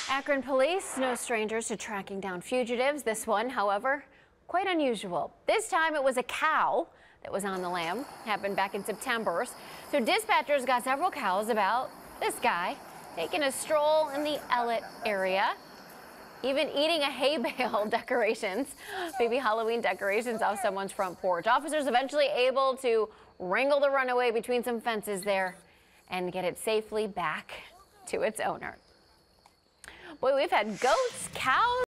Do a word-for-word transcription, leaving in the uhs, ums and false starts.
Akron police, no strangers to tracking down fugitives. This one, however, quite unusual. This time it was a cow that was on the lam. Happened back in September. So dispatchers got several cows about this guy taking a stroll in the Ellet area, even eating a hay bale decorations, baby Halloween decorations off someone's front porch. Officers eventually able to wrangle the runaway between some fences there and get it safely back to its owner. Boy, we've had goats, cows,